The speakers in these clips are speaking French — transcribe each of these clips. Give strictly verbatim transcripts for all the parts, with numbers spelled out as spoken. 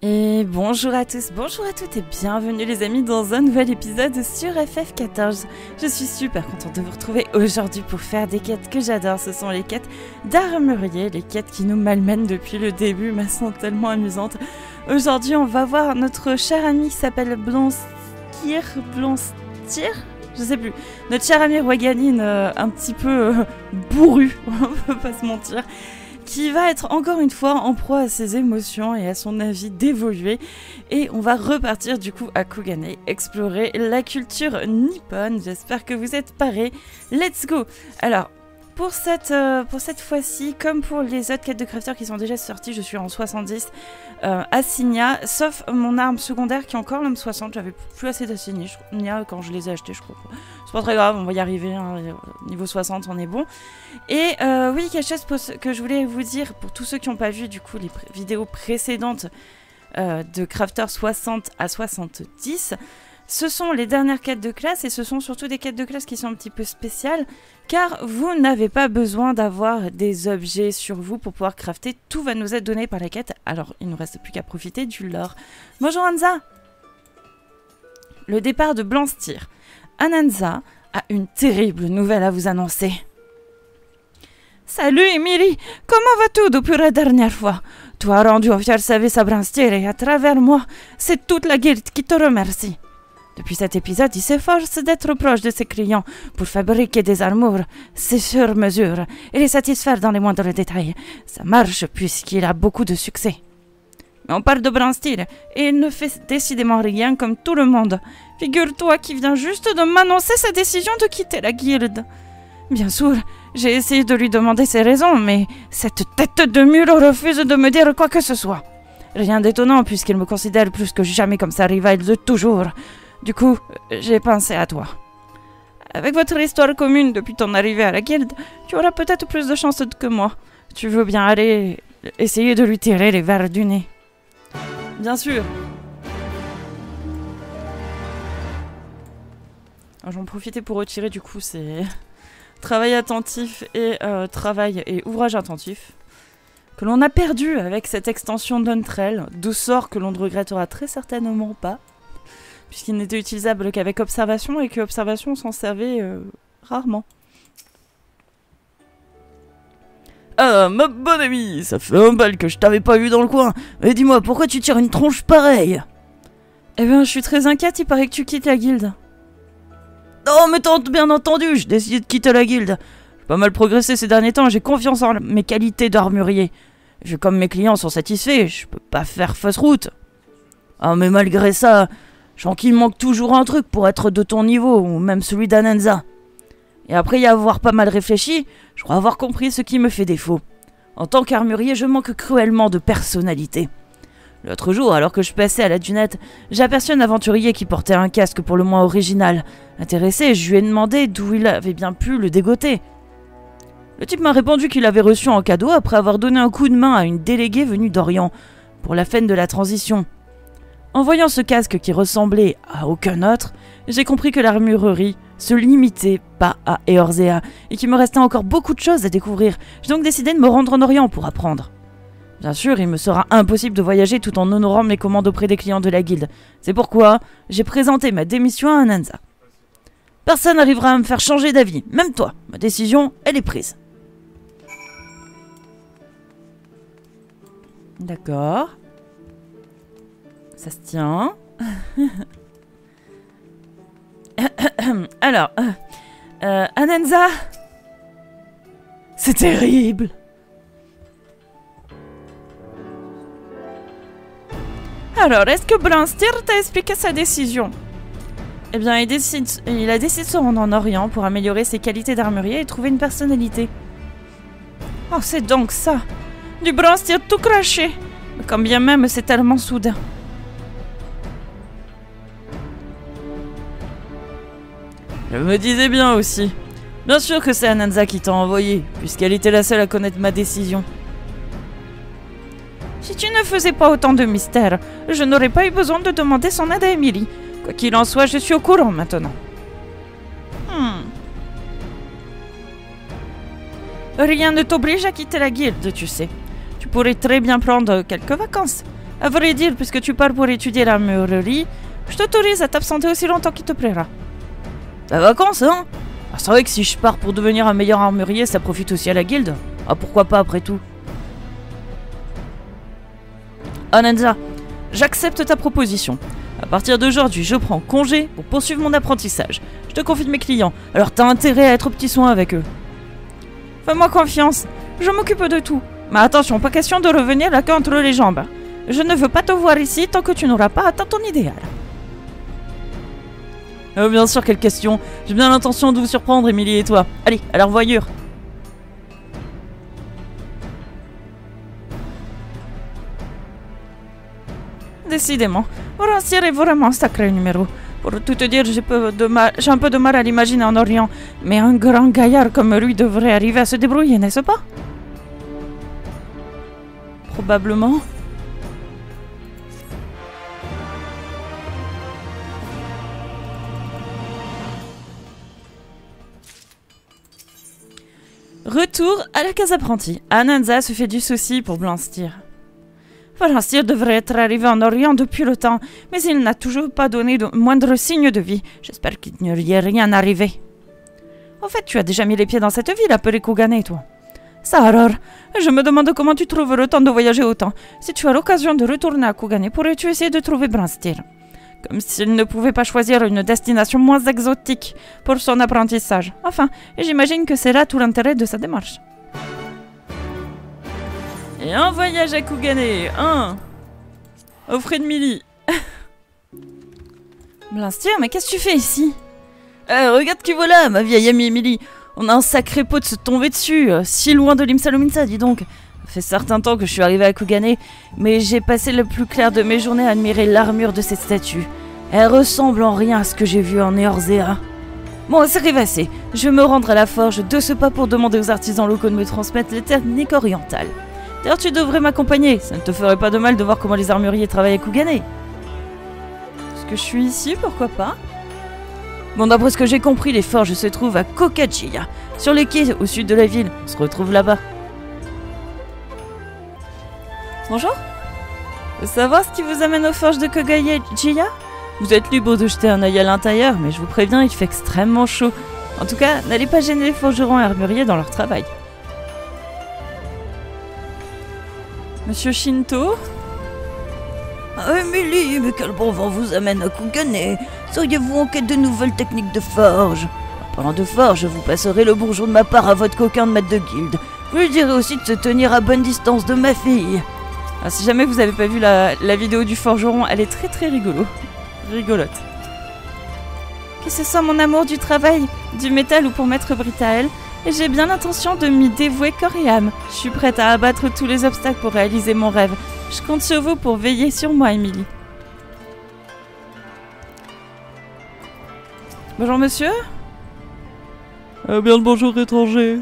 Et bonjour à tous, bonjour à toutes et bienvenue les amis dans un nouvel épisode sur F F quatorze. Je suis super contente de vous retrouver aujourd'hui pour faire des quêtes que j'adore. Ce sont les quêtes d'armurier, les quêtes qui nous malmènent depuis le début mais sont tellement amusantes. Aujourd'hui on va voir notre cher ami qui s'appelle Blonstir, Blonstir je sais plus. Notre cher ami Waganin, euh, un petit peu euh, bourru, on peut pas se mentir, qui va être encore une fois en proie à ses émotions et à son avis d'évoluer. Et on va repartir du coup à Kugane, explorer la culture nippone. J'espère que vous êtes parés. Let's go! Alors, pour cette, euh, pour cette fois-ci, comme pour les autres quêtes de crafter qui sont déjà sorties, je suis en soixante-dix euh, à Signa, sauf mon arme secondaire qui est encore l'homme soixante. J'avais plus assez d'Assigna quand je les ai achetés, je crois. C'est pas très grave, on va y arriver. Hein. Niveau soixante, on est bon. Et euh, oui, quelque chose pour ce que je voulais vous dire, pour tous ceux qui n'ont pas vu du coup les pré vidéos précédentes euh, de crafter soixante à soixante-dix, ce sont les dernières quêtes de classe et ce sont surtout des quêtes de classe qui sont un petit peu spéciales car vous n'avez pas besoin d'avoir des objets sur vous pour pouvoir crafter. Tout va nous être donné par la quête. Alors, il ne nous reste plus qu'à profiter du lore. Bonjour Anza. Le départ de Blonstir. Ananza a une terrible nouvelle à vous annoncer. Salut Emily, comment vas-tu depuis la dernière fois? Tu as rendu au fier service à Blonstir et à travers moi, c'est toute la guilde qui te remercie. Depuis cet épisode, il s'efforce d'être proche de ses clients pour fabriquer des armures, c'est sur mesure, et les satisfaire dans les moindres détails. Ça marche puisqu'il a beaucoup de succès. Mais on parle de Blonstir, et il ne fait décidément rien comme tout le monde. Figure-toi qu'il vient juste de m'annoncer sa décision de quitter la guilde. Bien sûr, j'ai essayé de lui demander ses raisons, mais cette tête de mule refuse de me dire quoi que ce soit. Rien d'étonnant puisqu'il me considère plus que jamais comme sa rivale de toujours. Du coup, j'ai pensé à toi. Avec votre histoire commune depuis ton arrivée à la guilde, tu auras peut-être plus de chance que moi. Tu veux bien aller essayer de lui tirer les verres du nez? Bien sûr. J'en profitais pour retirer du coup ces travail attentif et euh, travail et ouvrage attentif que l'on a perdu avec cette extension d'Untrail, d'où sort que l'on ne regrettera très certainement pas. Puisqu'il n'était utilisable qu'avec observation et que observation s'en servait euh, rarement. Ah, ma bonne amie, ça fait un bal que je t'avais pas vu dans le coin. Mais dis-moi, pourquoi tu tires une tronche pareille? Eh bien, je suis très inquiète, il paraît que tu quittes la guilde. Non, mais t'as bien entendu, j'ai décidé de quitter la guilde. J'ai pas mal progressé ces derniers temps, j'ai confiance en mes qualités d'armurier. Vu comme mes clients sont satisfaits, je peux pas faire fausse route. Ah, mais malgré ça... je sens qu'il manque toujours un truc pour être de ton niveau, ou même celui d'Ananza. Et après y avoir pas mal réfléchi, je crois avoir compris ce qui me fait défaut. En tant qu'armurier, je manque cruellement de personnalité. L'autre jour, alors que je passais à la dunette, j'ai aperçu un aventurier qui portait un casque pour le moins original. Intéressé, je lui ai demandé d'où il avait bien pu le dégoter. Le type m'a répondu qu'il l'avait reçu en cadeau après avoir donné un coup de main à une déléguée venue d'Orient, pour la fin de la transition. En voyant ce casque qui ressemblait à aucun autre, j'ai compris que l'armurerie se limitait pas à Eorzea et qu'il me restait encore beaucoup de choses à découvrir. J'ai donc décidé de me rendre en Orient pour apprendre. Bien sûr, il me sera impossible de voyager tout en honorant mes commandes auprès des clients de la guilde. C'est pourquoi j'ai présenté ma démission à Ananza. Personne n'arrivera à me faire changer d'avis, même toi. Ma décision, elle est prise. D'accord. Ça se tient. Alors, euh, euh, Ananza, c'est terrible. Alors, est-ce que Blonstir t'a expliqué sa décision? Eh bien, il, décide, il a décidé de se rendre en Orient pour améliorer ses qualités d'armurier et trouver une personnalité. Oh, c'est donc ça. Du Blonstir tout craché. Quand bien même, c'est tellement soudain. Je me disais bien aussi. Bien sûr que c'est Ananza qui t'a envoyé, puisqu'elle était la seule à connaître ma décision. Si tu ne faisais pas autant de mystère, je n'aurais pas eu besoin de demander son aide à Emily. Quoi qu'il en soit, je suis au courant maintenant. Hmm. Rien ne t'oblige à quitter la guilde, tu sais. Tu pourrais très bien prendre quelques vacances. À vrai dire, puisque tu pars pour étudier l'armurerie, je t'autorise à t'absenter aussi longtemps qu'il te plaira. La vacances, hein? Ah, c'est vrai que si je pars pour devenir un meilleur armurier, ça profite aussi à la guilde. Ah, pourquoi pas après tout? Ananza, j'accepte ta proposition. À partir d'aujourd'hui, je prends congé pour poursuivre mon apprentissage. Je te confie de mes clients, alors t'as intérêt à être au petit soin avec eux. Fais-moi confiance, je m'occupe de tout. Mais attention, pas question de revenir la queue entre les jambes. Je ne veux pas te voir ici tant que tu n'auras pas atteint ton idéal. Euh, bien sûr, quelle question. J'ai bien l'intention de vous surprendre, Émilie et toi. Allez, à la revoyure. Décidément, Brancière est vraiment un sacré numéro. Pour tout te dire, j'ai peu de mal- j'ai un peu de mal à l'imaginer en Orient. Mais un grand gaillard comme lui devrait arriver à se débrouiller, n'est-ce pas? Probablement. Retour à la case apprentie. Ananza se fait du souci pour Blanstir. Blanstir devrait être arrivé en Orient depuis le temps, mais il n'a toujours pas donné de moindre signe de vie. J'espère qu'il ne lui est rien arrivé. En fait, tu as déjà mis les pieds dans cette ville appelée Kugane, toi. Ça alors, je me demande comment tu trouves le temps de voyager autant. Si tu as l'occasion de retourner à Kugane, pourrais-tu essayer de trouver Blanstir? Comme s'il ne pouvait pas choisir une destination moins exotique pour son apprentissage. Enfin, j'imagine que c'est là tout l'intérêt de sa démarche. Et un voyage à Kugane, un au frais de Millie. Blanstir, mais qu'est-ce que tu fais ici? euh, Regarde qui voilà, ma vieille amie Émilie. On a un sacré pot de se tomber dessus, euh, si loin de l'Imsalominsa, dis donc. Ça fait certain temps que je suis arrivée à Kugane, mais j'ai passé le plus clair de mes journées à admirer l'armure de cette statue. Elle ressemble en rien à ce que j'ai vu en Eorzea. Bon, c'est rêvassé. Je vais me rendre à la forge de ce pas pour demander aux artisans locaux de me transmettre les techniques orientales. D'ailleurs, tu devrais m'accompagner. Ça ne te ferait pas de mal de voir comment les armuriers travaillent à Kugane. Est-ce que je suis ici? Pourquoi pas? Bon, d'après ce que j'ai compris, les forges se trouvent à Kokachiya, sur les quais au sud de la ville. On se retrouve là-bas. Bonjour. Vous savoir ce qui vous amène aux forges de Kokachiya? Vous êtes libre de jeter un œil à l'intérieur, mais je vous préviens, il fait extrêmement chaud. En tout cas, n'allez pas gêner les forgerons et armuriers dans leur travail. Monsieur Shinto? Ah, Émilie, mais quel bon vent vous amène à Kugane? Seriez-vous en quête de nouvelles techniques de forge? En parlant de forge, vous passerez le bonjour de ma part à votre coquin de maître de guilde. Vous lui direz aussi de se tenir à bonne distance de ma fille. Ah, si jamais vous n'avez pas vu la, la vidéo du forgeron, elle est très très rigolo. rigolote. Que ce soit mon amour du travail, du métal ou pour Maître Britael, j'ai bien l'intention de m'y dévouer corps et âme. Je suis prête à abattre tous les obstacles pour réaliser mon rêve. Je compte sur vous pour veiller sur moi, Émilie. Bonjour, monsieur. Euh, bien le bonjour, étranger.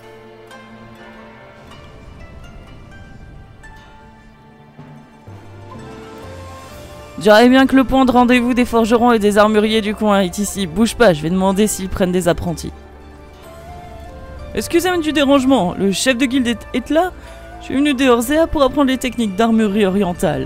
Je dirais bien que le point de rendez-vous des forgerons et des armuriers du coin est ici. Bouge pas, je vais demander s'ils prennent des apprentis. Excusez-moi du dérangement, le chef de guilde est, est là? Je suis venu d'Eorzea pour apprendre les techniques d'armurerie orientale.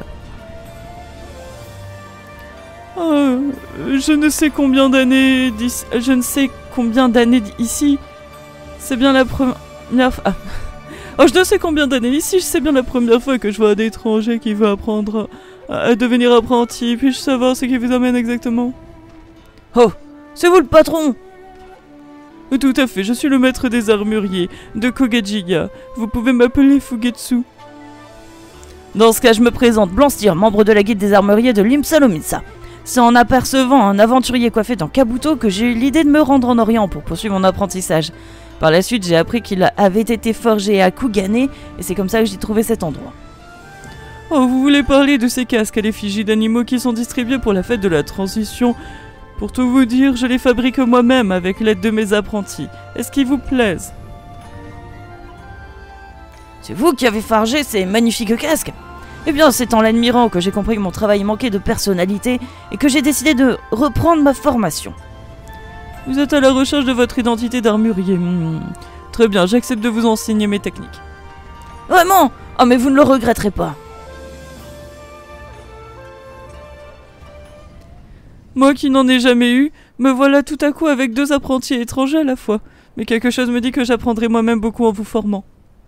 Oh, je ne sais combien d'années d'ici... Je ne sais combien d'années ici. C'est bien la première fois... Ah. Oh, je ne sais combien d'années ici, c'est bien la première fois que je vois un étranger qui veut apprendre à, à devenir apprenti. Puis-je savoir ce qui vous amène exactement? Oh, c'est vous le patron? Tout à fait, je suis le maître des armuriers de Kogajiya. Vous pouvez m'appeler Fugetsu. Dans ce cas, je me présente, Blanstir, membre de la guilde des armuriers de l'Imsalominsa. C'est en apercevant un aventurier coiffé dans Kabuto que j'ai eu l'idée de me rendre en Orient pour poursuivre mon apprentissage. Par la suite, j'ai appris qu'il avait été forgé à Kugane, et c'est comme ça que j'ai trouvé cet endroit. Oh, vous voulez parler de ces casques à l'effigie d'animaux qui sont distribués pour la fête de la transition? Pour tout vous dire, je les fabrique moi-même avec l'aide de mes apprentis. Est-ce qu'ils vous plaisent? C'est vous qui avez forgé ces magnifiques casques? Eh bien, c'est en l'admirant que j'ai compris que mon travail manquait de personnalité et que j'ai décidé de reprendre ma formation. Vous êtes à la recherche de votre identité d'armurier. Hmm. Très bien, j'accepte de vous enseigner mes techniques. Vraiment? Oh, mais vous ne le regretterez pas. Moi qui n'en ai jamais eu, me voilà tout à coup avec deux apprentis étrangers à la fois. Mais quelque chose me dit que j'apprendrai moi-même beaucoup en vous formant.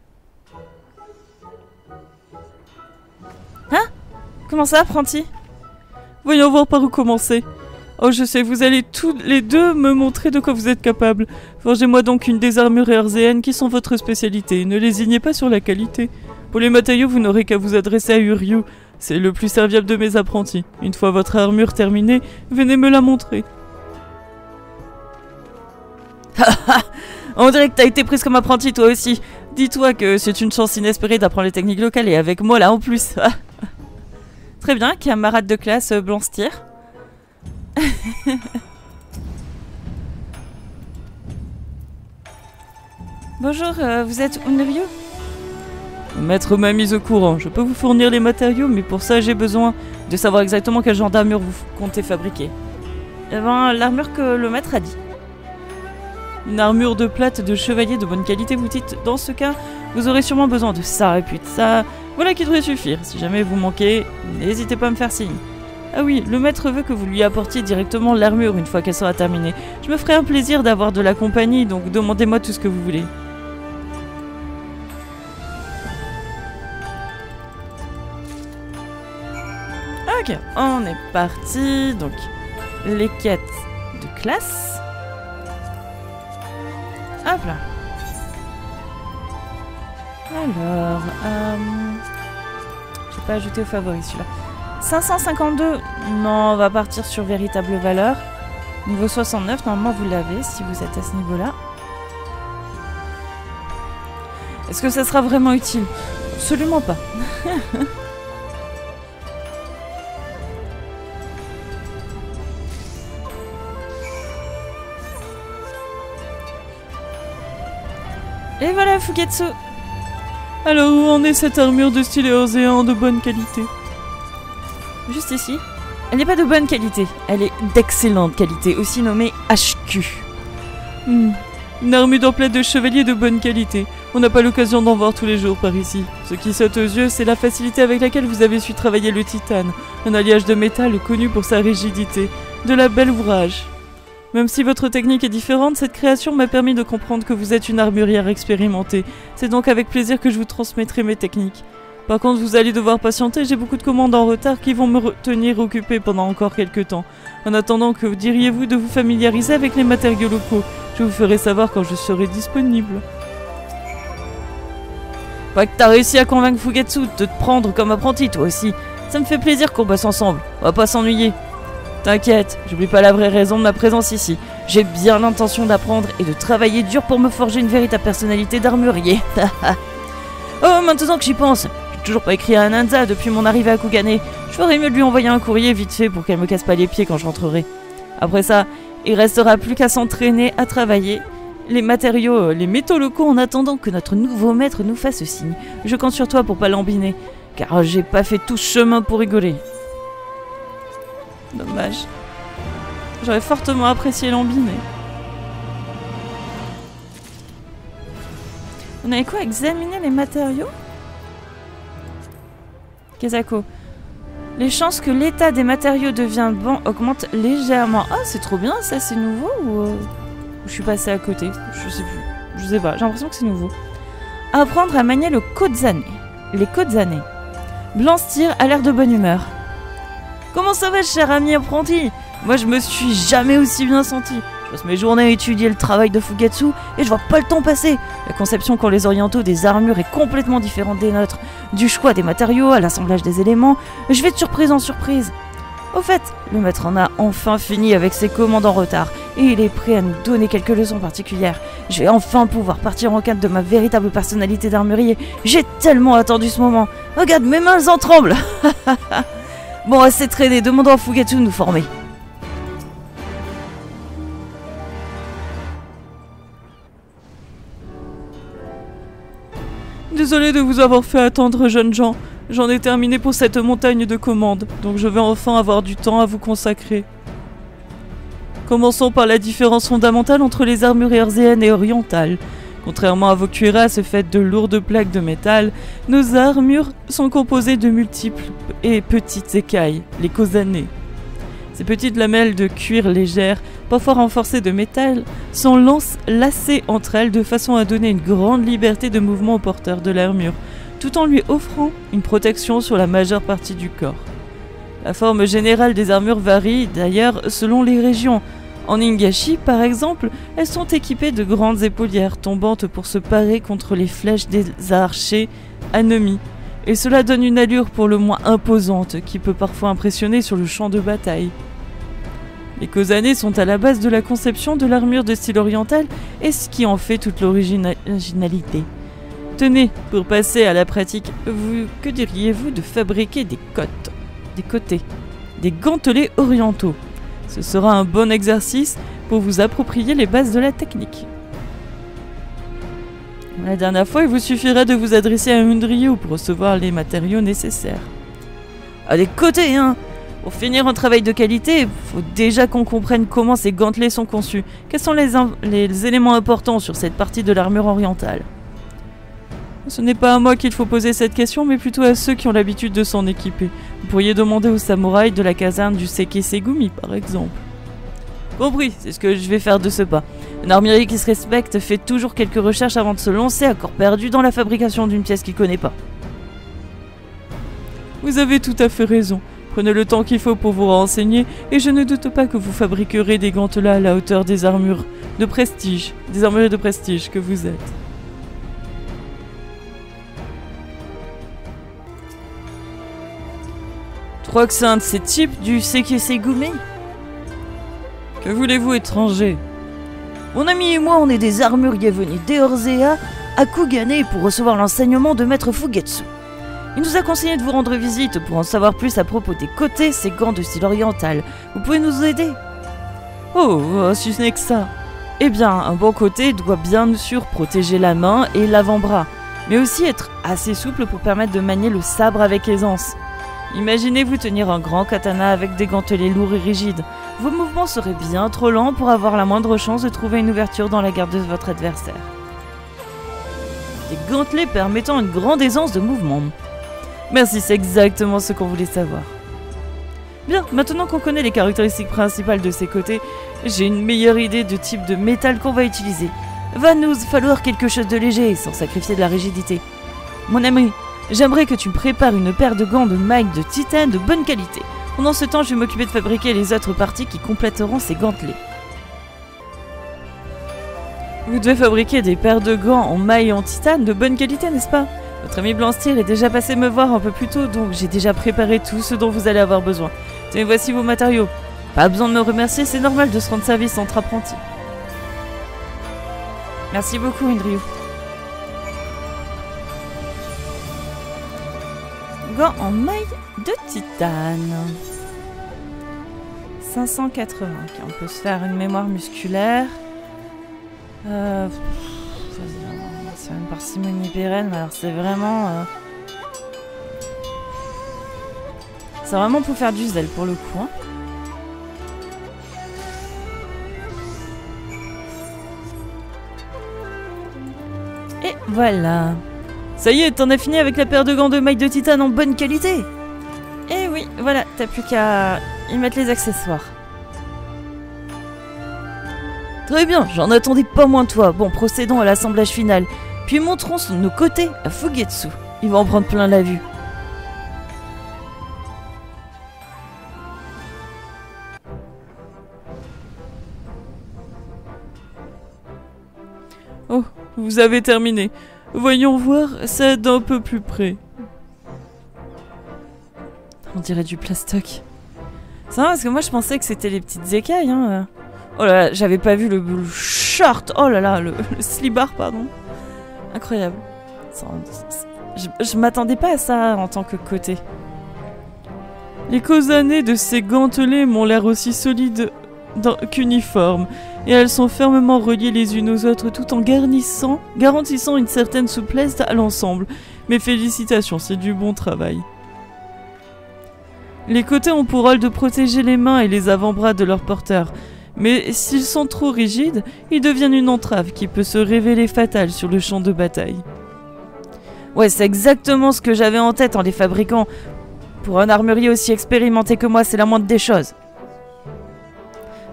Hein? Comment ça, apprenti? Voyons voir par où commencer. Oh, je sais, vous allez tous les deux me montrer de quoi vous êtes capables. Forgez-moi donc une des armures herséennes qui sont votre spécialité. Ne lésignez pas sur la qualité. Pour les matériaux, vous n'aurez qu'à vous adresser à Uryu. C'est le plus serviable de mes apprentis. Une fois votre armure terminée, venez me la montrer. On dirait que t'as été prise comme apprenti toi aussi. Dis-toi que c'est une chance inespérée d'apprendre les techniques locales et avec moi là en plus. Très bien, camarade de classe euh, Blanc-Stier. Bonjour, euh, vous êtes Unryu? Maître m'a mise au courant. Je peux vous fournir les matériaux, mais pour ça j'ai besoin de savoir exactement quel genre d'armure vous comptez fabriquer. Eh ben, l'armure que le maître a dit. Une armure de plate de chevalier de bonne qualité, vous dites. Dans ce cas, vous aurez sûrement besoin de ça et puis de ça. Voilà qui devrait suffire. Si jamais vous manquez, n'hésitez pas à me faire signe. Ah oui, le maître veut que vous lui apportiez directement l'armure une fois qu'elle sera terminée. Je me ferai un plaisir d'avoir de la compagnie, donc demandez-moi tout ce que vous voulez. Ok, on est parti. Donc, les quêtes de classe. Hop là. Alors, euh... j'ai pas ajouté au favori celui-là. cinq cent cinquante-deux, non, on va partir sur véritable valeur. Niveau soixante-neuf, normalement vous l'avez si vous êtes à ce niveau-là. Est-ce que ça sera vraiment utile? Absolument pas. Et voilà, Fugetsu. Alors où en est cette armure de style Eorzean de bonne qualité? Juste ici. Elle n'est pas de bonne qualité, elle est d'excellente qualité, aussi nommée H Q. Hmm. Une armure d'emplette de chevalier de bonne qualité. On n'a pas l'occasion d'en voir tous les jours par ici. Ce qui saute aux yeux, c'est la facilité avec laquelle vous avez su travailler le titane, un alliage de métal connu pour sa rigidité. De la belle ouvrage. Même si votre technique est différente, cette création m'a permis de comprendre que vous êtes une armurière expérimentée. C'est donc avec plaisir que je vous transmettrai mes techniques. Par contre, vous allez devoir patienter, j'ai beaucoup de commandes en retard qui vont me retenir occupé pendant encore quelques temps. En attendant, que diriez-vous de vous familiariser avec les matériaux locaux? Je vous ferai savoir quand je serai disponible. Pas que t'as réussi à convaincre Fugetsu de te prendre comme apprenti toi aussi. Ça me fait plaisir qu'on bosse ensemble, on va pas s'ennuyer. T'inquiète, j'oublie pas la vraie raison de ma présence ici. J'ai bien l'intention d'apprendre et de travailler dur pour me forger une véritable personnalité d'armurier. Oh, maintenant que j'y pense, j'ai toujours pas écrit à Ananza depuis mon arrivée à Kugane. Je ferais mieux de lui envoyer un courrier vite fait pour qu'elle me casse pas les pieds quand je rentrerai. Après ça, il restera plus qu'à s'entraîner à travailler les matériaux, les métaux locaux en attendant que notre nouveau maître nous fasse signe. Je compte sur toi pour pas l'embiner, car j'ai pas fait tout ce chemin pour rigoler. Dommage. J'aurais fortement apprécié l'embiner. On avait quoi? Examiner les matériaux? Kezako. Les chances que l'état des matériaux devienne bon augmentent légèrement. Ah, c'est trop bien, ça, c'est nouveau ou... Euh... Je suis passée à côté, je sais plus. Je sais pas, j'ai l'impression que c'est nouveau. Apprendre à manier le Kozane. Les Kozane. Blanc-Stier a l'air de bonne humeur. Comment ça va, cher ami apprenti? Moi, je me suis jamais aussi bien senti. Je passe mes journées à étudier le travail de Fugetsu et je vois pas le temps passer. La conception qu'ont les orientaux des armures est complètement différente des nôtres. Du choix des matériaux à l'assemblage des éléments, je vais de surprise en surprise. Au fait, le maître en a enfin fini avec ses commandes en retard et il est prêt à nous donner quelques leçons particulières. Je vais enfin pouvoir partir en quête de ma véritable personnalité d'armurier. J'ai tellement attendu ce moment. Regarde, mes mains en tremblent. Bon, assez traîné, demandons à Fugetsu de nous former. Désolé de vous avoir fait attendre, jeunes gens. J'en ai terminé pour cette montagne de commandes, donc je vais enfin avoir du temps à vous consacrer. Commençons par la différence fondamentale entre les armures herséennes et orientales. Contrairement à vos cuirasses faites de lourdes plaques de métal, nos armures sont composées de multiples et petites écailles, les Kozane. Ces petites lamelles de cuir légère, parfois renforcées de métal, sont lance- lacées entre elles de façon à donner une grande liberté de mouvement au porteur de l'armure, tout en lui offrant une protection sur la majeure partie du corps. La forme générale des armures varie d'ailleurs selon les régions. En Ingashi, par exemple, elles sont équipées de grandes épaulières tombantes pour se parer contre les flèches des archers ennemis, et cela donne une allure pour le moins imposante qui peut parfois impressionner sur le champ de bataille. Les Kozane sont à la base de la conception de l'armure de style oriental et ce qui en fait toute l'originalité. Tenez, pour passer à la pratique, vous, que diriez-vous de fabriquer des cottes, des côtés, des gantelets orientaux? Ce sera un bon exercice pour vous approprier les bases de la technique. La dernière fois, il vous suffirait de vous adresser à Undryu pour recevoir les matériaux nécessaires. À des côtés, hein! Pour finir un travail de qualité, il faut déjà qu'on comprenne comment ces gantelets sont conçus. Quels sont les, les éléments importants sur cette partie de l'armure orientale? Ce n'est pas à moi qu'il faut poser cette question, mais plutôt à ceux qui ont l'habitude de s'en équiper. Vous pourriez demander aux samouraïs de la caserne du Sekisegumi, par exemple. Compris, c'est ce que je vais faire de ce pas. Un armurier qui se respecte fait toujours quelques recherches avant de se lancer à corps perdu dans la fabrication d'une pièce qu'il ne connaît pas. Vous avez tout à fait raison. Prenez le temps qu'il faut pour vous renseigner, et je ne doute pas que vous fabriquerez des gantelets à la hauteur des armures de prestige, des armuriers de prestige que vous êtes. Je crois que c'est un de ces types du Sekisegumi. Que voulez-vous, étranger? Mon ami et moi, on est des armuriers venus d'Eorzea à Kugane pour recevoir l'enseignement de maître Fugetsu. Il nous a conseillé de vous rendre visite pour en savoir plus à propos des côtés, ces gants de style oriental. Vous pouvez nous aider? Oh, si ce n'est que ça. Eh bien, un bon côté doit bien sûr protéger la main et l'avant-bras, mais aussi être assez souple pour permettre de manier le sabre avec aisance. Imaginez-vous tenir un grand katana avec des gantelets lourds et rigides. Vos mouvements seraient bien trop lents pour avoir la moindre chance de trouver une ouverture dans la garde de votre adversaire. Des gantelets permettant une grande aisance de mouvement. Merci, c'est exactement ce qu'on voulait savoir. Bien, maintenant qu'on connaît les caractéristiques principales de ces côtés, j'ai une meilleure idée de type de métal qu'on va utiliser. Va nous falloir quelque chose de léger, sans sacrifier de la rigidité. Mon ami, j'aimerais que tu me prépares une paire de gants de mailles de titane de bonne qualité. Pendant ce temps, je vais m'occuper de fabriquer les autres parties qui compléteront ces gantelets. Vous devez fabriquer des paires de gants en mailles en titane de bonne qualité, n'est-ce pas? Votre ami Blancstier est déjà passé me voir un peu plus tôt, donc j'ai déjà préparé tout ce dont vous allez avoir besoin. Tenez, voici vos matériaux. Pas besoin de me remercier, c'est normal de se rendre service entre apprentis. Merci beaucoup, Undryu. Gants en maille de titane. cinq cent quatre-vingts. Okay, on peut se faire une mémoire musculaire. Euh... C'est une parcimonie pérenne, alors c'est vraiment... Euh... C'est vraiment pour faire du zèle pour le coup. Hein. Et voilà. Ça y est, t'en as fini avec la paire de gants de mailles de titane en bonne qualité. Et oui, voilà, t'as plus qu'à y mettre les accessoires. Très bien, j'en attendais pas moins de toi. Bon, procédons à l'assemblage final. Puis montrons nos côtés à Fugetsu. Il va en prendre plein la vue. Oh, vous avez terminé. Voyons voir ça d'un peu plus près. On dirait du plastoc. C'est vrai parce que moi je pensais que c'était les petites écailles. Hein. Oh là là, j'avais pas vu le, le short. Oh là là, le, le slibard, pardon. Incroyable. Ça, je je m'attendais pas à ça en tant que côté. Les Kozane de ces gantelets m'ont l'air aussi solides qu'uniformes, et elles sont fermement reliées les unes aux autres tout en garnissant, garantissant une certaine souplesse à l'ensemble. Mes félicitations, c'est du bon travail. Les côtés ont pour rôle de protéger les mains et les avant-bras de leurs porteurs, mais s'ils sont trop rigides, ils deviennent une entrave qui peut se révéler fatale sur le champ de bataille. Ouais, c'est exactement ce que j'avais en tête en les fabriquant. Pour un armurier aussi expérimenté que moi, c'est la moindre des choses.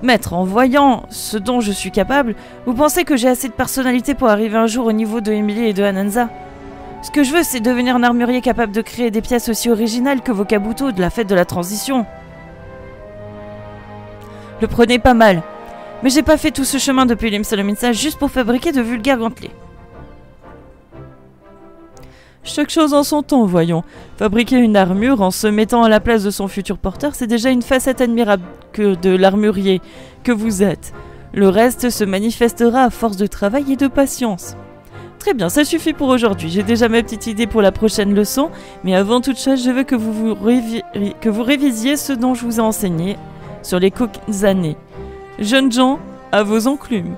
Maître, en voyant ce dont je suis capable, vous pensez que j'ai assez de personnalité pour arriver un jour au niveau de Emily et de Anansa? Ce que je veux, c'est devenir un armurier capable de créer des pièces aussi originales que vos kabuto de la fête de la transition. Le prenez pas mal. Mais j'ai pas fait tout ce chemin depuis l'Imsalominsa juste pour fabriquer de vulgaires gantelets. Chaque chose en son temps, voyons. Fabriquer une armure en se mettant à la place de son futur porteur, c'est déjà une facette admirable que de l'armurier que vous êtes. Le reste se manifestera à force de travail et de patience. Très bien, ça suffit pour aujourd'hui. J'ai déjà ma petite idée pour la prochaine leçon, mais avant toute chose, je veux que vous, vous, révi que vous révisiez ce dont je vous ai enseigné sur les Kozane. Jeunes gens, à vos enclumes.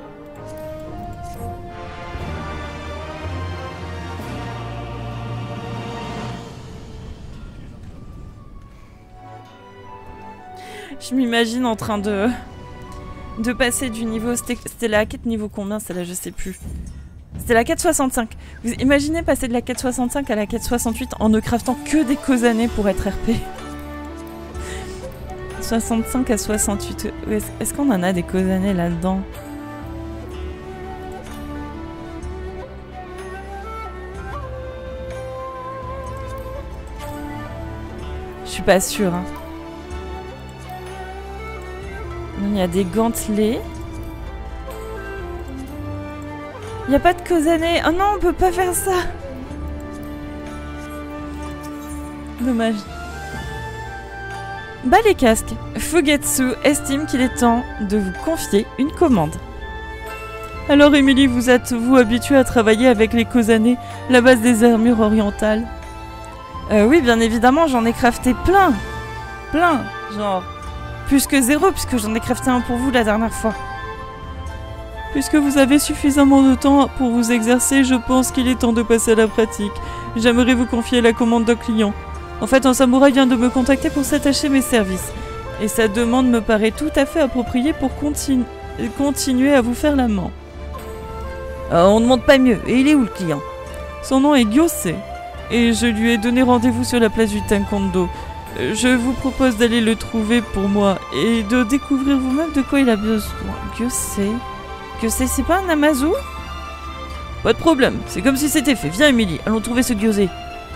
Je m'imagine en train de de passer du niveau... C'était la quête niveau combien celle-là? Je sais plus. C'était la quête soixante-cinq. Vous imaginez passer de la quête soixante-cinq à la quête soixante-huit en ne craftant que des Kozane pour être R P? soixante-cinq à soixante-huit. Est-ce qu'on en a des Kozane là-dedans? Je suis pas sûre. Hein. Il y a des gantelets. Il n'y a pas de Kozane. Oh non, on peut pas faire ça. Dommage. Bas les casques. Fugetsu estime qu'il est temps de vous confier une commande. Alors Emily, vous êtes-vous habituée à travailler avec les Kozane, la base des armures orientales? euh, Oui, bien évidemment, j'en ai crafté plein. Plein, genre... Plus que zéro, puisque j'en ai crafté un pour vous la dernière fois. Puisque vous avez suffisamment de temps pour vous exercer, je pense qu'il est temps de passer à la pratique. J'aimerais vous confier la commande d'un client. En fait, un samouraï vient de me contacter pour s'attacher mes services. Et sa demande me paraît tout à fait appropriée pour continu continuer à vous faire la main. Euh, on ne demande pas mieux. Et il est où le client? Son nom est Gyose. Et je lui ai donné rendez-vous sur la place du Tenkondo. Je vous propose d'aller le trouver pour moi et de découvrir vous-même de quoi il a besoin. Gyose. Gyose, c'est pas un Amazu? Pas de problème, c'est comme si c'était fait. Viens, Emily, allons trouver ce Gyose.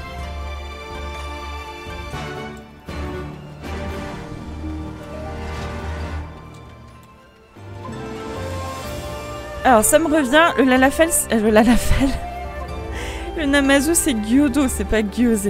Alors, ça me revient, le Lalafel... Euh, le Lalafel... le Namazu, c'est Gyodo, c'est pas Gyose.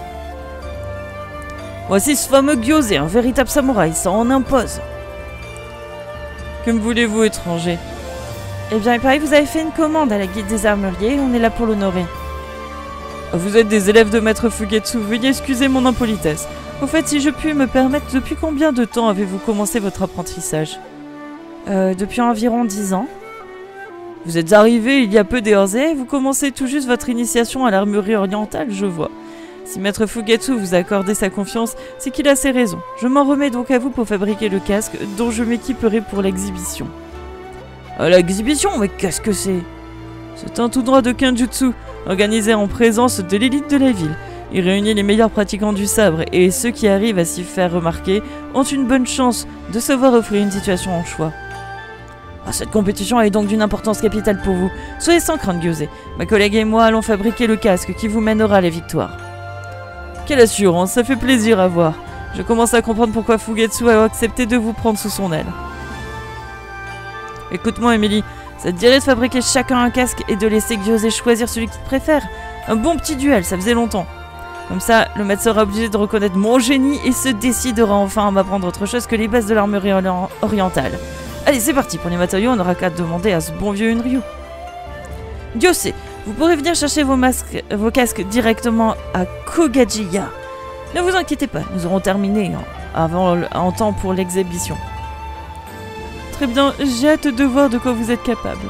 Voici ce fameux Gyose, un véritable samouraï, ça en impose. Que me voulez-vous, étranger? Eh bien, il paraît que vous avez fait une commande à la guilde des armuriers, on est là pour l'honorer. Vous êtes des élèves de maître Fugetsu, veuillez excuser mon impolitesse. Au fait, si je puis me permettre, depuis combien de temps avez-vous commencé votre apprentissage? Euh, depuis environ dix ans. Vous êtes arrivé il y a peu des Orzé, vous commencez tout juste votre initiation à l'armurerie orientale, je vois. Si maître Fugetsu vous a accordé sa confiance, c'est qu'il a ses raisons. Je m'en remets donc à vous pour fabriquer le casque dont je m'équiperai pour l'exhibition. À l'exhibition? Mais qu'est-ce que c'est? C'est un tout droit de Kenjutsu, organisé en présence de l'élite de la ville. Il réunit les meilleurs pratiquants du sabre et ceux qui arrivent à s'y faire remarquer ont une bonne chance de se voir offrir une situation en choix. Ah, cette compétition est donc d'une importance capitale pour vous. Soyez sans crainte, Gyose. Ma collègue et moi allons fabriquer le casque qui vous mènera à la victoire. Quelle assurance, ça fait plaisir à voir. Je commence à comprendre pourquoi Fugetsu a accepté de vous prendre sous son aile. Écoute-moi, Emily, ça te dirait de fabriquer chacun un casque et de laisser Gyose choisir celui qu'il préfère? Un bon petit duel, ça faisait longtemps. Comme ça, le maître sera obligé de reconnaître mon génie et se décidera enfin à m'apprendre autre chose que les bases de l'armurerie orientale. Allez, c'est parti, pour les matériaux, on n'aura qu'à demander à ce bon vieux Unryu. Gyose, vous pourrez venir chercher vos, masques, vos casques directement à Kogajiya. Ne vous inquiétez pas, nous aurons terminé hein, avant, en temps pour l'exhibition. Très bien, j'ai hâte de voir de quoi vous êtes capable.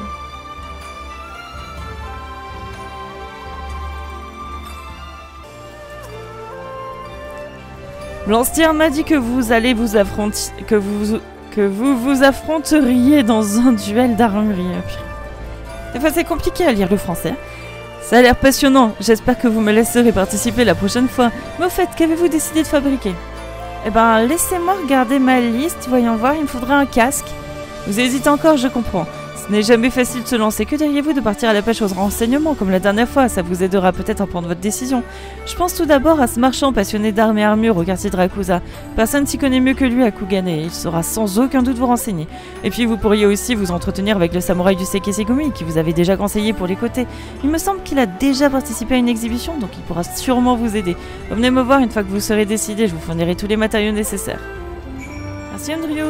Blancstier m'a dit que vous allez vous affronter, que vous, que vous vous affronteriez dans un duel d'armurier. Des fois c'est compliqué à lire le français. Ça a l'air passionnant, j'espère que vous me laisserez participer la prochaine fois. Mais au fait, qu'avez-vous décidé de fabriquer? Eh ben, laissez-moi regarder ma liste. Voyons voir, il me faudrait un casque. Vous hésitez encore, je comprends. Ce n'est jamais facile de se lancer. Que diriez-vous de partir à la pêche aux renseignements, comme la dernière fois? Ça vous aidera peut-être à prendre votre décision. Je pense tout d'abord à ce marchand passionné d'armes et armures au quartier de Rakusa. Personne s'y connaît mieux que lui à Kugane, et il saura sans aucun doute vous renseigner. Et puis vous pourriez aussi vous entretenir avec le samouraï du Sekisegumi, qui vous avait déjà conseillé pour les côtés. Il me semble qu'il a déjà participé à une exhibition, donc il pourra sûrement vous aider. Venez me voir une fois que vous serez décidé, je vous fournirai tous les matériaux nécessaires. Merci Andrio.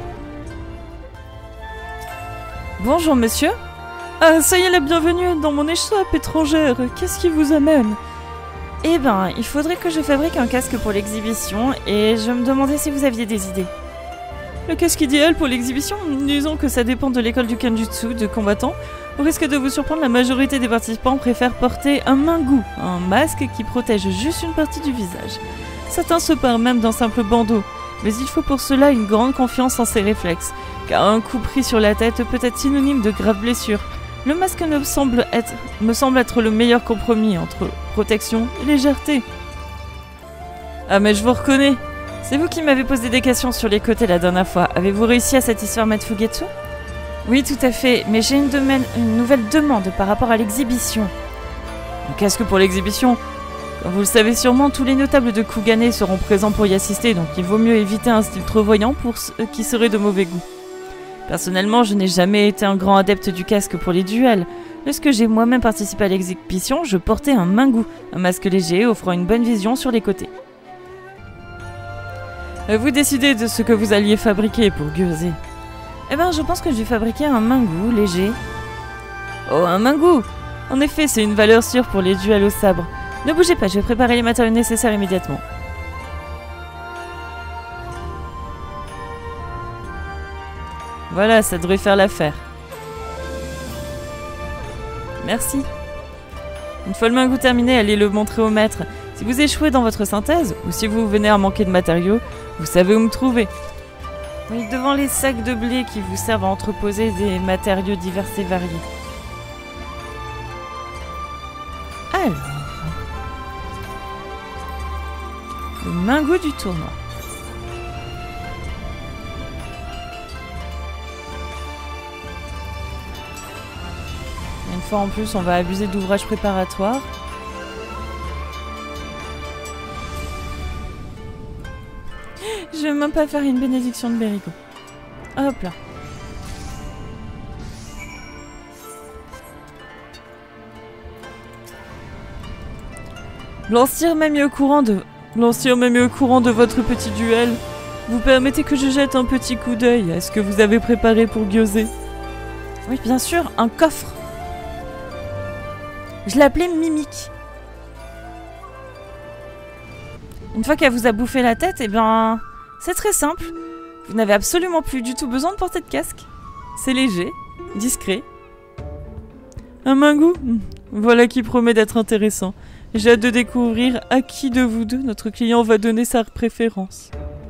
Bonjour monsieur. Ah, soyez la bienvenue dans mon échoppe étrangère. Qu'est-ce qui vous amène? Eh ben, il faudrait que je fabrique un casque pour l'exhibition et je me demandais si vous aviez des idées. Le casque idéal pour l'exhibition? Disons que ça dépend de l'école du Kenjutsu de combattants. Au risque de vous surprendre, la majorité des participants préfèrent porter un mangu, un masque qui protège juste une partie du visage. Certains se parent même d'un simple bandeau, mais il faut pour cela une grande confiance en ses réflexes, car un coup pris sur la tête peut être synonyme de graves blessures. Le masque me semble être, me semble être le meilleur compromis entre protection et légèreté. Ah mais je vous reconnais. C'est vous qui m'avez posé des questions sur les côtés la dernière fois. Avez-vous réussi à satisfaire Maître Fugetsu? Oui, tout à fait, mais j'ai une, une nouvelle demande par rapport à l'exhibition. Un casque pour l'exhibition? Comme vous le savez sûrement, tous les notables de Kugane seront présents pour y assister, donc il vaut mieux éviter un style trop voyant pour ceux qui seraient de mauvais goût. Personnellement, je n'ai jamais été un grand adepte du casque pour les duels. Lorsque j'ai moi-même participé à l'exhibition, je portais un mangu, un masque léger offrant une bonne vision sur les côtés. Vous décidez de ce que vous alliez fabriquer pour Gyose. Eh ben, je pense que je vais fabriquer un mangu léger. Oh, un mangu! En effet, c'est une valeur sûre pour les duels au sabre. Ne bougez pas, je vais préparer les matériaux nécessaires immédiatement. Voilà, ça devrait faire l'affaire. Merci. Une fois le mangu terminé, allez le montrer au maître. Si vous échouez dans votre synthèse, ou si vous venez à manquer de matériaux, vous savez où me trouver. Oui, devant les sacs de blé qui vous servent à entreposer des matériaux divers et variés. Alors... le mangu du tournoi. Une fois en plus, on va abuser d'ouvrages préparatoires. Je vais même pas faire une bénédiction de Berigo. Hop là. L'ancien m'a mis au courant de... L'ancien m'a mis au courant de votre petit duel. Vous permettez que je jette un petit coup d'œil à ce que vous avez préparé pour Gyose? Oui, bien sûr, un coffre. Je l'appelais Mimique. Une fois qu'elle vous a bouffé la tête, eh ben... c'est très simple. Vous n'avez absolument plus du tout besoin de porter de casque. C'est léger, discret. Un mangu? Voilà qui promet d'être intéressant. J'ai hâte de découvrir à qui de vous deux notre client va donner sa préférence.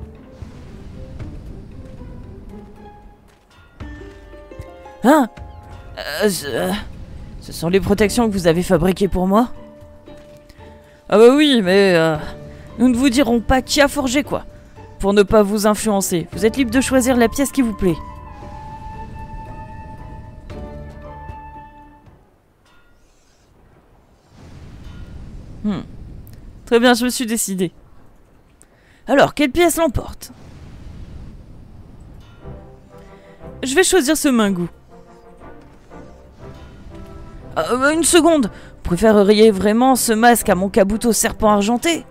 Hein? euh, ce... ce sont les protections que vous avez fabriquées pour moi? Ah bah oui, mais... Euh, nous ne vous dirons pas qui a forgé quoi. Pour ne pas vous influencer, vous êtes libre de choisir la pièce qui vous plaît. Hmm. Très bien, je me suis décidé. Alors, quelle pièce l'emporte? Je vais choisir ce mangu. Euh, une seconde. Vous préféreriez vraiment ce masque à mon kabuto serpent argenté?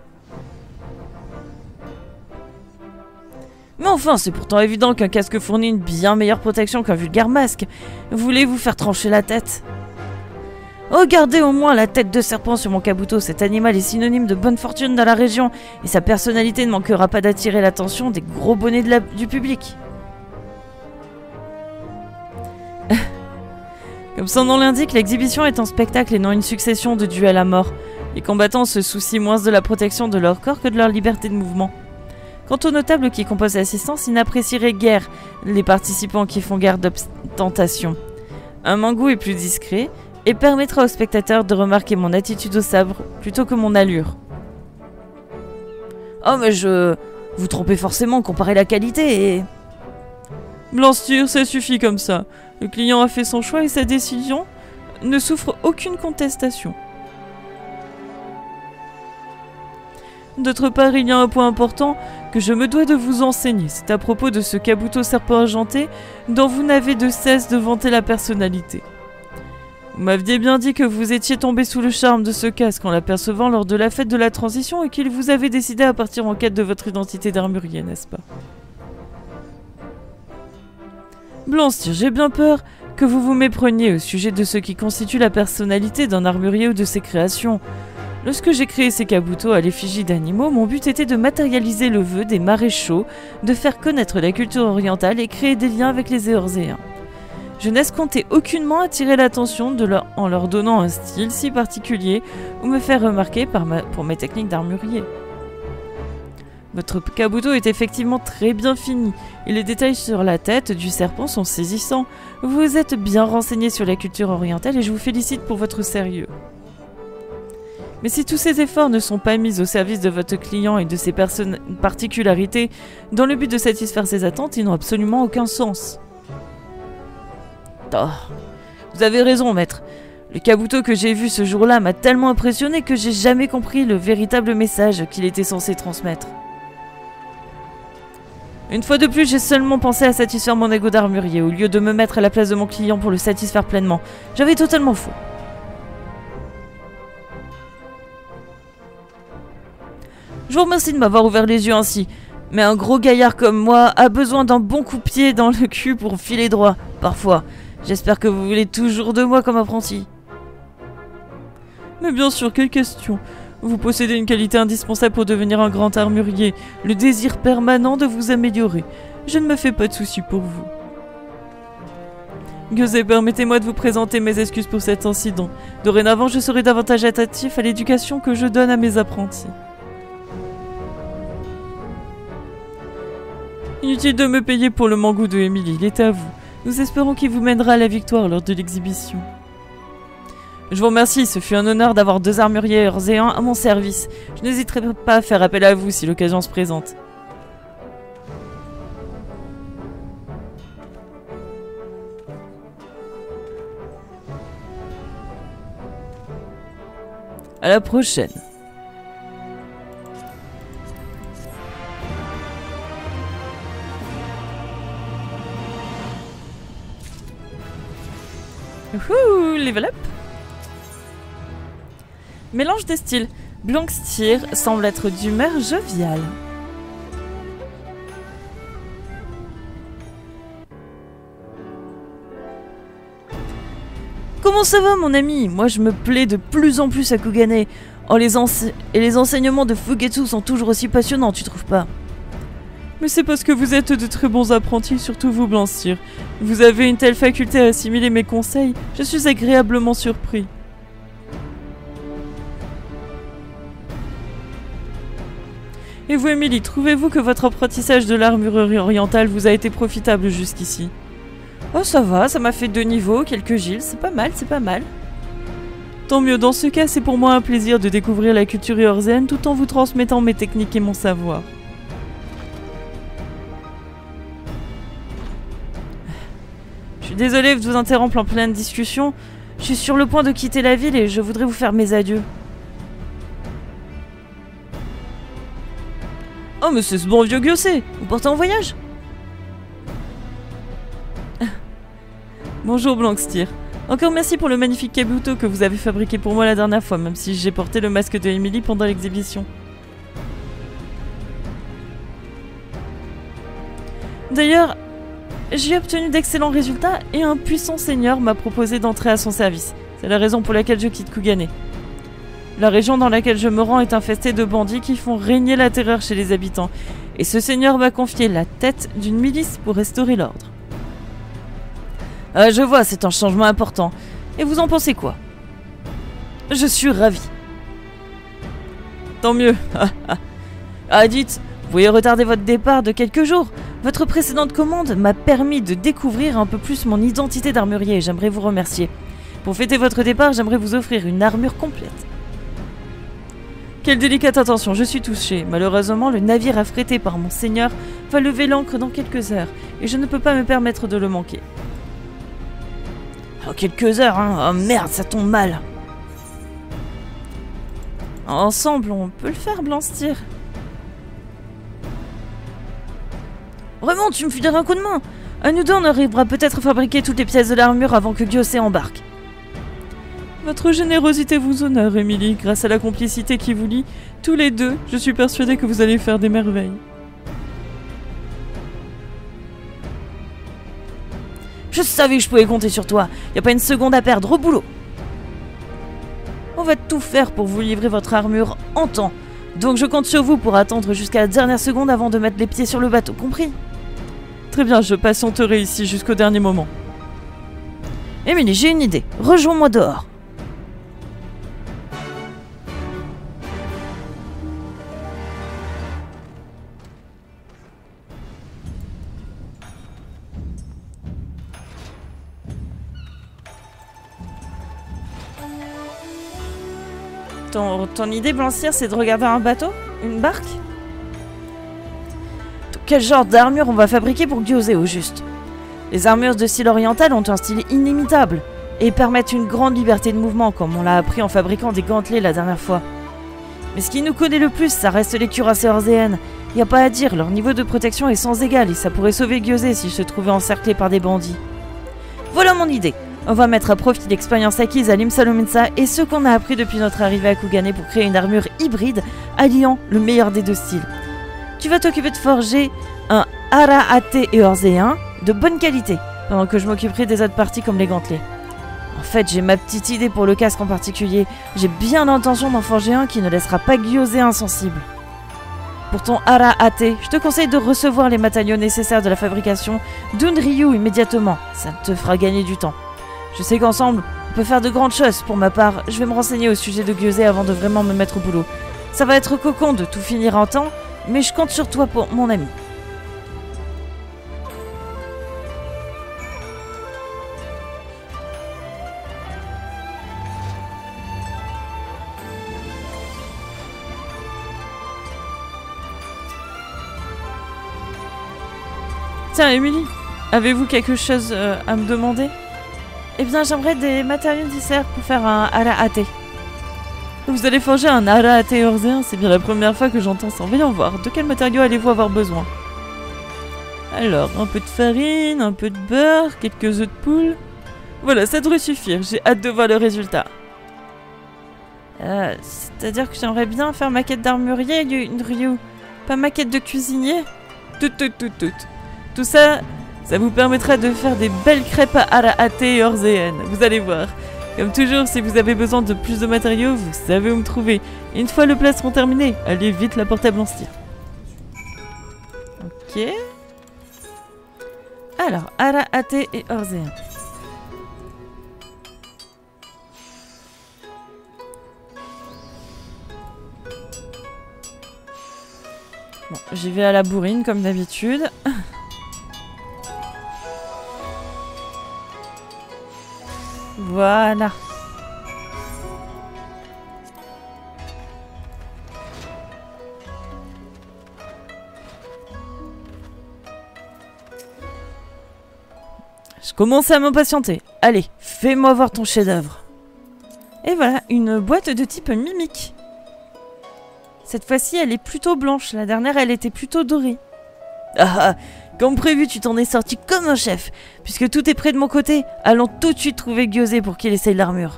Mais enfin, c'est pourtant évident qu'un casque fournit une bien meilleure protection qu'un vulgaire masque. Voulez-vous faire trancher la tête? Regardez au moins la tête de serpent sur mon kabuto. Cet animal est synonyme de bonne fortune dans la région et sa personnalité ne manquera pas d'attirer l'attention des gros bonnets de la... du public. Comme son nom l'indique, l'exhibition est un spectacle et non une succession de duels à mort. Les combattants se soucient moins de la protection de leur corps que de leur liberté de mouvement. Quant aux notables qui composent l'assistance, ils n'apprécieraient guère les participants qui font guère d'ostentation. Un mangu est plus discret et permettra aux spectateurs de remarquer mon attitude au sabre plutôt que mon allure. Oh mais je... Vous trompez forcément, comparez la qualité et... Blanstir, ça suffit comme ça. Le client a fait son choix et sa décision ne souffre aucune contestation. D'autre part, il y a un point important que je me dois de vous enseigner. C'est à propos de ce Kabuto serpent argenté dont vous n'avez de cesse de vanter la personnalité. Vous m'aviez bien dit que vous étiez tombé sous le charme de ce casque en l'apercevant lors de la fête de la transition et qu'il vous avait décidé à partir en quête de votre identité d'armurier, n'est-ce pas? Blanstir, j'ai bien peur que vous vous mépreniez au sujet de ce qui constitue la personnalité d'un armurier ou de ses créations. Lorsque j'ai créé ces kabuto à l'effigie d'animaux, mon but était de matérialiser le vœu des maréchaux, de faire connaître la culture orientale et créer des liens avec les Éorzéens. Je n'escomptais aucunement attirer l'attention de leur... en leur donnant un style si particulier ou me faire remarquer par ma... pour mes techniques d'armurier. Votre kabuto est effectivement très bien fini, et les détails sur la tête du serpent sont saisissants. Vous êtes bien renseigné sur la culture orientale et je vous félicite pour votre sérieux. Mais si tous ces efforts ne sont pas mis au service de votre client et de ses particularités dans le but de satisfaire ses attentes, ils n'ont absolument aucun sens. Oh, vous avez raison, maître. Le kabuto que j'ai vu ce jour-là m'a tellement impressionné que j'ai jamais compris le véritable message qu'il était censé transmettre. Une fois de plus, j'ai seulement pensé à satisfaire mon ego d'armurier au lieu de me mettre à la place de mon client pour le satisfaire pleinement. J'avais totalement faux. Je vous remercie de m'avoir ouvert les yeux ainsi, mais un gros gaillard comme moi a besoin d'un bon coup de pied dans le cul pour filer droit, parfois. J'espère que vous voulez toujours de moi comme apprenti. Mais bien sûr, quelle question. Vous possédez une qualité indispensable pour devenir un grand armurier, le désir permanent de vous améliorer. Je ne me fais pas de soucis pour vous. Gueusé, permettez-moi de vous présenter mes excuses pour cet incident. Dorénavant, je serai davantage attentif à l'éducation que je donne à mes apprentis. Inutile de me payer pour le mangou de Emily, il est à vous. Nous espérons qu'il vous mènera à la victoire lors de l'exhibition. Je vous remercie, ce fut un honneur d'avoir deux armuriers éorzéens à mon service. Je n'hésiterai pas à faire appel à vous si l'occasion se présente. À la prochaine. Ouh, level up. Mélange des styles. Blanstir semble être d'humeur joviale. Comment ça va, mon ami? Moi, je me plais de plus en plus à Kugane. Oh, les ense- et les enseignements de Fugetsu sont toujours aussi passionnants, tu trouves pas? Mais c'est parce que vous êtes de très bons apprentis, surtout vous, Blanstir. Vous avez une telle faculté à assimiler mes conseils, je suis agréablement surpris. Et vous, Emily, trouvez-vous que votre apprentissage de l'armurerie orientale vous a été profitable jusqu'ici? Oh, ça va, ça m'a fait deux niveaux, quelques gilles, c'est pas mal, c'est pas mal. Tant mieux, dans ce cas, c'est pour moi un plaisir de découvrir la culture éorzéenne tout en vous transmettant mes techniques et mon savoir. Je suis désolée de vous interrompre en pleine discussion. Je suis sur le point de quitter la ville et je voudrais vous faire mes adieux. Oh, mais c'est ce bon vieux Gyosei. Vous partez en voyage? Bonjour Blanstir. Encore merci pour le magnifique kabuto que vous avez fabriqué pour moi la dernière fois, même si j'ai porté le masque de Emily pendant l'exhibition. D'ailleurs, j'ai obtenu d'excellents résultats et un puissant seigneur m'a proposé d'entrer à son service. C'est la raison pour laquelle je quitte Kugane. La région dans laquelle je me rends est infestée de bandits qui font régner la terreur chez les habitants. Et ce seigneur m'a confié la tête d'une milice pour restaurer l'ordre. Ah, je vois, c'est un changement important. Et vous en pensez quoi? Je suis ravi. Tant mieux. Ah, dites, vous pouvez retarder votre départ de quelques jours. Votre précédente commande m'a permis de découvrir un peu plus mon identité d'armurier et j'aimerais vous remercier. Pour fêter votre départ, j'aimerais vous offrir une armure complète. Quelle délicate attention, je suis touché. Malheureusement, le navire affrété par mon seigneur va lever l'ancre dans quelques heures, et je ne peux pas me permettre de le manquer. Oh, quelques heures, hein. Oh merde, ça tombe mal. Ensemble, on peut le faire, Blanstir. Vraiment, tu me fileras un coup de main. À nous deux, on arrivera peut-être à fabriquer toutes les pièces de l'armure avant que Gyosé embarque. Votre générosité vous honore, Émilie. Grâce à la complicité qui vous lie, tous les deux, je suis persuadée que vous allez faire des merveilles. Je savais que je pouvais compter sur toi. Y a pas une seconde à perdre, au boulot. On va tout faire pour vous livrer votre armure en temps. Donc je compte sur vous pour attendre jusqu'à la dernière seconde avant de mettre les pieds sur le bateau, compris? Très bien, je patienterai ici jusqu'au dernier moment. Émilie, j'ai une idée. Rejoins-moi dehors. Ton, ton idée, Blanstir, c'est de regarder un bateau? Une barque? Quel genre d'armure on va fabriquer pour Gyosé au juste? Les armures de style oriental ont un style inimitable et permettent une grande liberté de mouvement, comme on l'a appris en fabriquant des gantelets la dernière fois. Mais ce qui nous connaît le plus, ça reste les cuirassés Orzéennes. Y a pas à dire, leur niveau de protection est sans égal et ça pourrait sauver Gyosé s'il se trouvait encerclé par des bandits. Voilà mon idée. On va mettre à profit l'expérience acquise à Lim-Salominsa et ce qu'on a appris depuis notre arrivée à Kugane pour créer une armure hybride alliant le meilleur des deux styles. Tu vas t'occuper de forger un Ara-Ate et Orzéen de bonne qualité, pendant que je m'occuperai des autres parties comme les gantelets. En fait, j'ai ma petite idée pour le casque en particulier. J'ai bien l'intention d'en forger un qui ne laissera pas Gyosé insensible. Pour ton Ara-Ate, je te conseille de recevoir les matériaux nécessaires de la fabrication d'Unryu immédiatement. Ça te fera gagner du temps. Je sais qu'ensemble, on peut faire de grandes choses. Pour ma part, je vais me renseigner au sujet de Gyosé avant de vraiment me mettre au boulot. Ça va être cocon de tout finir en temps, mais je compte sur toi pour mon ami. Tiens, Émilie, avez-vous quelque chose euh, à me demander? Eh bien, j'aimerais des matériaux disserts pour faire un Ara-Ate. Vous allez forger un Ara-Ate Orzéen, c'est bien la première fois que j'entends ça. Voyons voir, de quels matériaux allez-vous avoir besoin? Alors, un peu de farine, un peu de beurre, quelques œufs de poule. Voilà, ça devrait suffire, j'ai hâte de voir le résultat. Euh, c'est-à-dire que j'aimerais bien faire maquette d'armurier, une Ryu. Pas maquette de cuisinier. Tout, tout, tout, tout. Tout ça, ça vous permettra de faire des belles crêpes à Ara-Ate et Orzéennes. Vous allez voir. Comme toujours, si vous avez besoin de plus de matériaux, vous savez où me trouver. Et une fois le placement terminé, allez vite la porter à Blanstir. Ok. Alors, Ara-Ate et Orzéen. Bon, j'y vais à la bourrine comme d'habitude. Voilà. Je commence à m'impatienter. Allez, fais-moi voir ton chef-d'œuvre. Et voilà, une boîte de type mimique. Cette fois-ci, elle est plutôt blanche. La dernière, elle était plutôt dorée. Ah ah, comme prévu, tu t'en es sorti comme un chef. Puisque tout est prêt de mon côté, allons tout de suite trouver Gyosé pour qu'il essaye l'armure.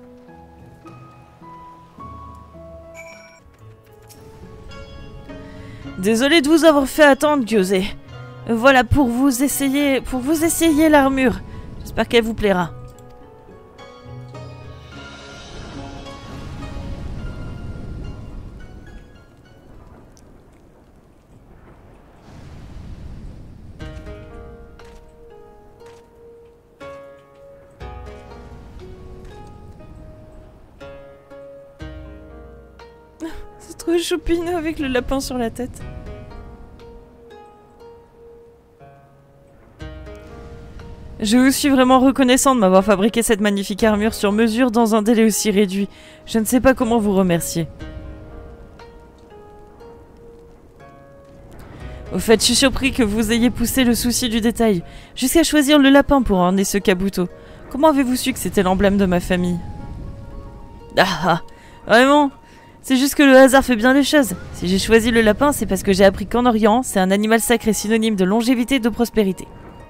Désolé de vous avoir fait attendre, Gyosé. Voilà pour vous essayer, pour vous essayer l'armure. J'espère qu'elle vous plaira. C'est trop choupineux avec le lapin sur la tête. Je vous suis vraiment reconnaissant de m'avoir fabriqué cette magnifique armure sur mesure dans un délai aussi réduit. Je ne sais pas comment vous remercier. Au fait, je suis surpris que vous ayez poussé le souci du détail, jusqu'à choisir le lapin pour orner ce kabuto. Comment avez-vous su que c'était l'emblème de ma famille? Ah ah, vraiment? C'est juste que le hasard fait bien les choses. Si j'ai choisi le lapin, c'est parce que j'ai appris qu'en Orient, c'est un animal sacré synonyme de longévité et de prospérité.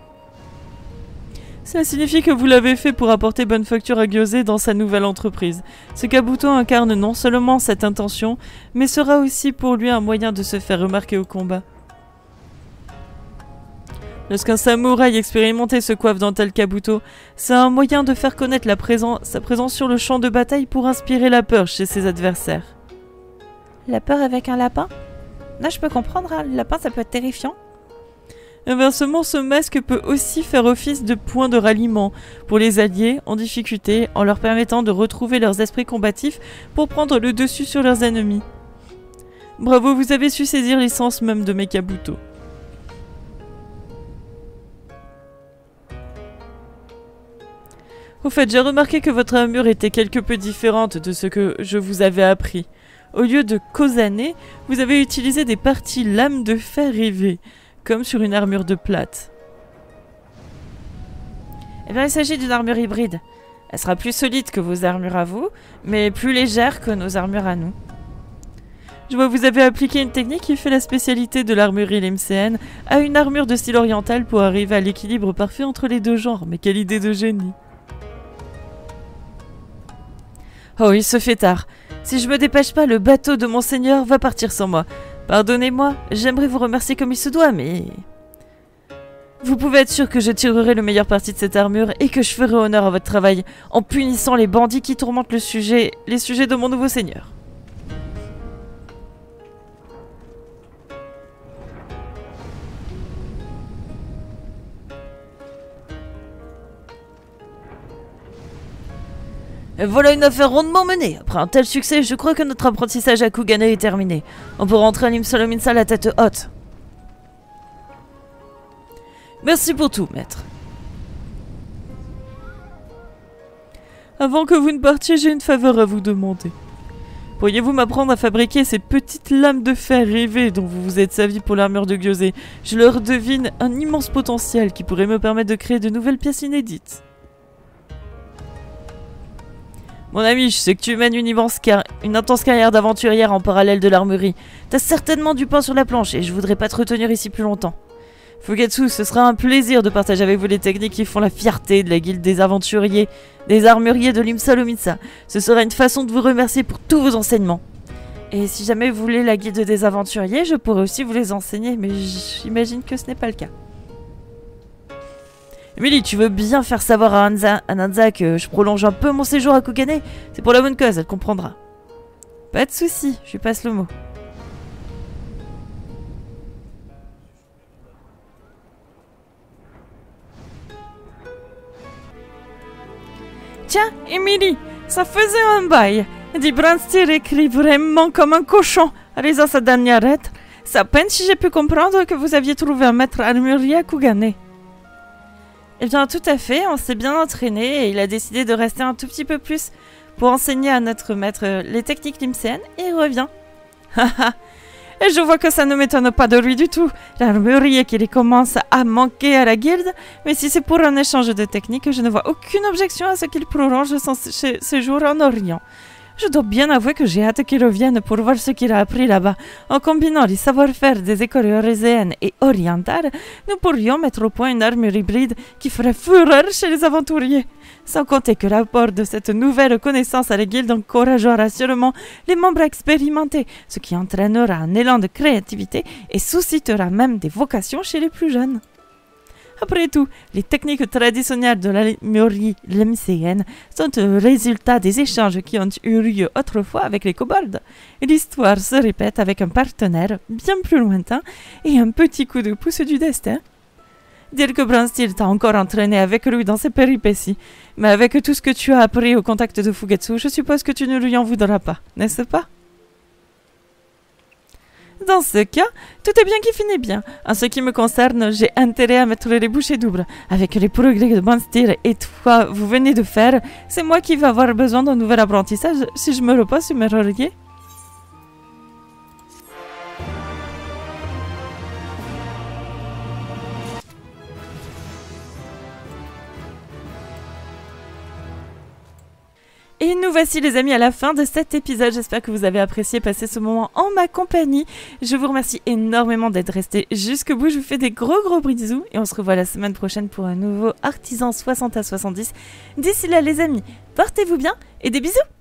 Ça signifie que vous l'avez fait pour apporter bonne facture à Gyosé dans sa nouvelle entreprise. Ce kabuto incarne non seulement cette intention, mais sera aussi pour lui un moyen de se faire remarquer au combat. Lorsqu'un samouraï expérimenté se coiffe d'un tel kabuto, c'est un moyen de faire connaître la présence, sa présence sur le champ de bataille pour inspirer la peur chez ses adversaires. La peur avec un lapin? Là, je peux comprendre, hein. Le lapin, ça peut être terrifiant. Inversement, ce masque peut aussi faire office de point de ralliement pour les alliés en difficulté, en leur permettant de retrouver leurs esprits combatifs pour prendre le dessus sur leurs ennemis. Bravo, vous avez su saisir l'essence même de mes kabuto. Au fait, j'ai remarqué que votre armure était quelque peu différente de ce que je vous avais appris. Au lieu de Kozane, vous avez utilisé des parties lames de fer rivées, comme sur une armure de plate. Eh bien, il s'agit d'une armure hybride. Elle sera plus solide que vos armures à vous, mais plus légère que nos armures à nous. Je vois que vous avez appliqué une technique qui fait la spécialité de l'armurerie Limséenne à une armure de style oriental pour arriver à l'équilibre parfait entre les deux genres. Mais quelle idée de génie! Oh, il se fait tard. Si je me dépêche pas, le bateau de Monseigneur va partir sans moi. Pardonnez-moi, j'aimerais vous remercier comme il se doit, mais... Vous pouvez être sûr que je tirerai le meilleur parti de cette armure et que je ferai honneur à votre travail en punissant les bandits qui tourmentent le sujet, les sujets de mon nouveau seigneur. Et voilà une affaire rondement menée. Après un tel succès, je crois que notre apprentissage à Kugane est terminé. On peut rentrer à Limsalominsa la tête haute. Merci pour tout, maître. Avant que vous ne partiez, j'ai une faveur à vous demander. Pourriez-vous m'apprendre à fabriquer ces petites lames de fer rivées dont vous vous êtes servi pour l'armure de Gyosé? Je leur devine un immense potentiel qui pourrait me permettre de créer de nouvelles pièces inédites. Mon ami, je sais que tu mènes une, immense car... une intense carrière d'aventurière en parallèle de l'armurerie. T'as certainement du pain sur la planche et je voudrais pas te retenir ici plus longtemps. Fugetsu, ce sera un plaisir de partager avec vous les techniques qui font la fierté de la guilde des aventuriers, des armuriers de Limsalominsa. Ce sera une façon de vous remercier pour tous vos enseignements. Et si jamais vous voulez la guilde des aventuriers, je pourrais aussi vous les enseigner, mais j'imagine que ce n'est pas le cas. Emily, tu veux bien faire savoir à Hansa, à Nanza que je prolonge un peu mon séjour à Kugane? C'est pour la bonne cause, elle comprendra. Pas de soucis, je lui passe le mot. Tiens, Emily, ça faisait un bail. Dit Brandstir écrit vraiment comme un cochon à lisant sa dernière lettre. C'est à peine si j'ai pu comprendre que vous aviez trouvé un maître armurier à Kugane. Eh bien, tout à fait, on s'est bien entraîné et il a décidé de rester un tout petit peu plus pour enseigner à notre maître les techniques limséennes et il revient. Haha, et je vois que ça ne m'étonne pas de lui du tout. L'armurier qui commence à manquer à la guilde, mais si c'est pour un échange de techniques, je ne vois aucune objection à ce qu'il prolonge son sé séjour en Orient. Je dois bien avouer que j'ai hâte qu'il revienne pour voir ce qu'il a appris là-bas. En combinant les savoir-faire des écoles euréséennes et orientales, nous pourrions mettre au point une armure hybride qui ferait fureur chez les aventuriers. Sans compter que l'apport de cette nouvelle connaissance à la guilde encouragera sûrement les membres expérimentés, ce qui entraînera un élan de créativité et suscitera même des vocations chez les plus jeunes. Après tout, les techniques traditionnelles de l'armurerie limséenne sont le résultat des échanges qui ont eu lieu autrefois avec les kobolds. Et l'histoire se répète avec un partenaire bien plus lointain et un petit coup de pouce du destin. Dire que Brandstil t'a encore entraîné avec lui dans ses péripéties, mais avec tout ce que tu as appris au contact de Fugetsu, je suppose que tu ne lui en voudras pas, n'est-ce pas? Dans ce cas, tout est bien qui finit bien. En ce qui me concerne, j'ai intérêt à mettre les bouchées doubles. Avec les progrès que Brandstil et toi vous venez de faire, c'est moi qui vais avoir besoin d'un nouvel apprentissage si je me repose sur mes lauriers. Et nous voici les amis à la fin de cet épisode. J'espère que vous avez apprécié passer ce moment en ma compagnie. Je vous remercie énormément d'être restés jusqu'au bout. Je vous fais des gros gros bisous et on se revoit la semaine prochaine pour un nouveau Artisan soixante à soixante-dix. D'ici là les amis, portez-vous bien et des bisous.